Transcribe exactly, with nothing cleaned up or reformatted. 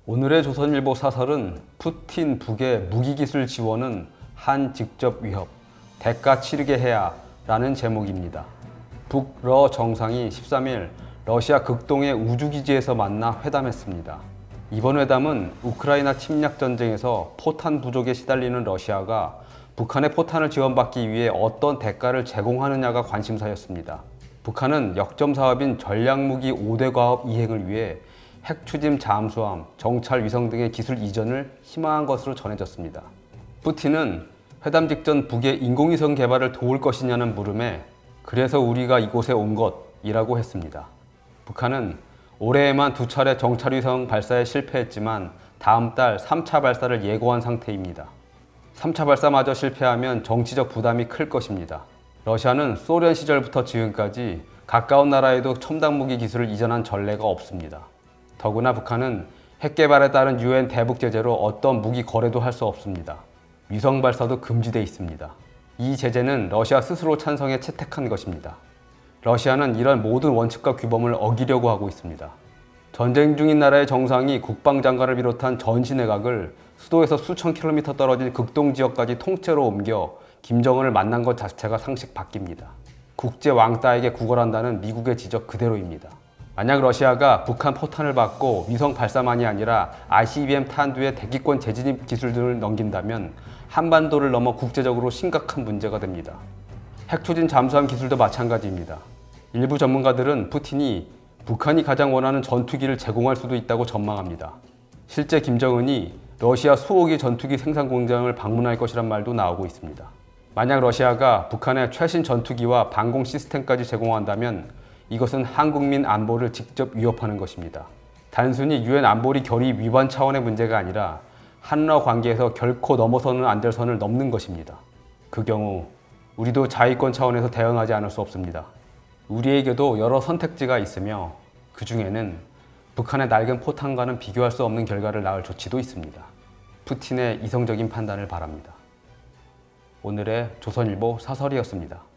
오늘의 조선일보 사설은 푸틴 북의 무기기술 지원은 한 직접 위협, 대가 치르게 해야 라는 제목입니다. 북러 정상이 십삼 일 러시아 극동의 우주기지에서 만나 회담했습니다. 이번 회담은 우크라이나 침략 전쟁에서 포탄 부족에 시달리는 러시아가 북한의 포탄을 지원받기 위해 어떤 대가를 제공하느냐가 관심사였습니다. 북한은 역점 사업인 전략무기 오 대 과업 이행을 위해 핵추진 잠수함, 정찰 위성 등의 기술 이전을 희망한 것으로 전해졌습니다. 푸틴은 회담 직전 북의 인공위성 개발을 도울 것이냐는 물음에 그래서 우리가 이곳에 온 것이라고 했습니다. 북한은 올해에만 두 차례 정찰위성 발사에 실패했지만 다음 달 삼 차 발사를 예고한 상태입니다. 삼 차 발사마저 실패하면 정치적 부담이 클 것입니다. 러시아는 소련 시절부터 지금까지 가까운 나라에도 첨단 무기 기술을 이전한 전례가 없습니다. 더구나 북한은 핵 개발에 따른 유엔 대북 제재로 어떤 무기 거래도 할 수 없습니다. 위성 발사도 금지되어 있습니다. 이 제재는 러시아 스스로 찬성해 채택한 것입니다. 러시아는 이런 모든 원칙과 규범을 어기려고 하고 있습니다. 전쟁 중인 나라의 정상이 국방장관을 비롯한 전시내각을 수도에서 수천 킬로미터 떨어진 극동 지역까지 통째로 옮겨 김정은을 만난 것 자체가 상식 바뀝니다. 국제 왕따에게 구걸한다는 미국의 지적 그대로입니다. 만약 러시아가 북한 포탄을 받고 위성 발사만이 아니라 아이씨비엠 탄두의 대기권 재진입 기술 등을 넘긴다면 한반도를 넘어 국제적으로 심각한 문제가 됩니다. 핵추진 잠수함 기술도 마찬가지입니다. 일부 전문가들은 푸틴이 북한이 가장 원하는 전투기를 제공할 수도 있다고 전망합니다. 실제 김정은이 러시아 수호기 전투기 생산 공장을 방문할 것이란 말도 나오고 있습니다. 만약 러시아가 북한에 최신 전투기와 방공 시스템까지 제공한다면 이것은 한국민 안보를 직접 위협하는 것입니다. 단순히 유엔 안보리 결의 위반 차원의 문제가 아니라 한러 관계에서 결코 넘어서는 안 될 선을 넘는 것입니다. 그 경우 우리도 자위권 차원에서 대응하지 않을 수 없습니다. 우리에게도 여러 선택지가 있으며 그 중에는 북한의 낡은 포탄과는 비교할 수 없는 결과를 낳을 조치도 있습니다. 푸틴의 이성적인 판단을 바랍니다. 오늘의 조선일보 사설이었습니다.